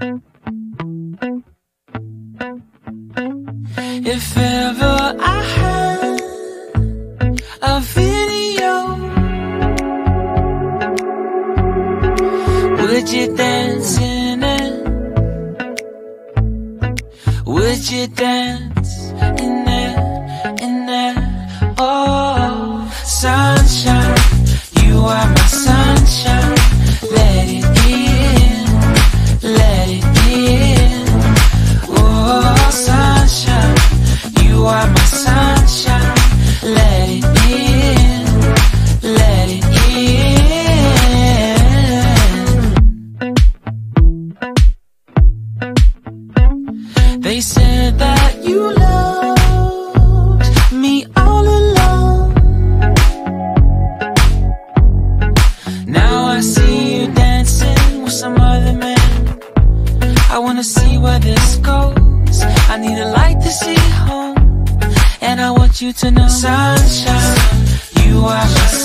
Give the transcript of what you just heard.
If ever I had a video, would you dance in it? Would you dance in it, in it? Oh, sunshine, you are my sunshine. Let it in, let it in. Oh, sunshine, you are my sunshine. Let it in, let it in. They said that you loved me all along. Now I see you dancing with some other man. I wanna see where this goes. I need a light to see home, and I want you to know, sunshine, you are my